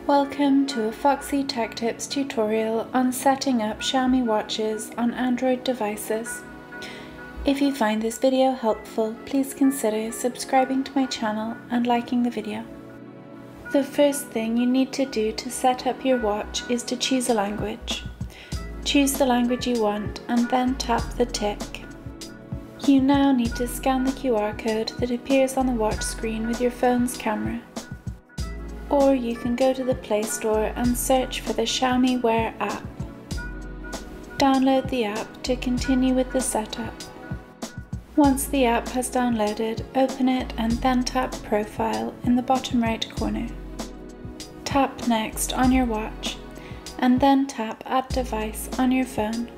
Welcome to a Foxy Tech Tips tutorial on setting up Xiaomi watches on Android devices. If you find this video helpful, please consider subscribing to my channel and liking the video. The first thing you need to do to set up your watch is to choose a language. Choose the language you want and then tap the tick. You now need to scan the QR code that appears on the watch screen with your phone's camera. Or you can go to the Play Store and search for the Xiaomi Wear app. Download the app to continue with the setup. Once the app has downloaded, open it and then tap Profile in the bottom right corner. Tap Next on your watch and then tap Add Device on your phone.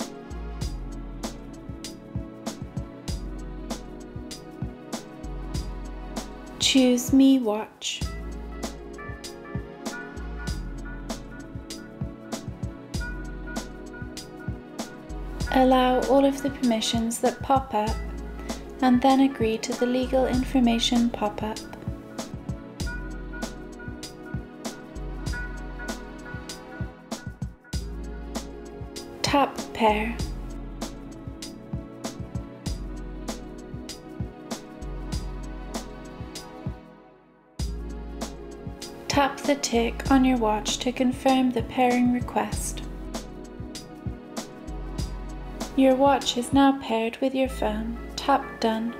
Choose Mi Watch. Allow all of the permissions that pop up and then agree to the legal information pop-up. Tap Pair. Tap the tick on your watch to confirm the pairing request. Your watch is now paired with your phone. Tap Done.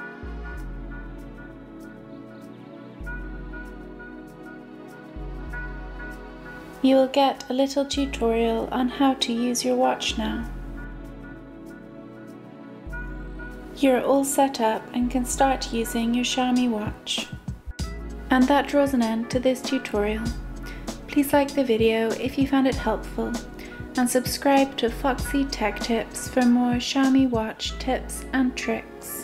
You will get a little tutorial on how to use your watch now. You're all set up and can start using your Xiaomi watch. And that draws an end to this tutorial. Please like the video if you found it helpful, and subscribe to Foxy Tech Tips for more Xiaomi watch tips and tricks.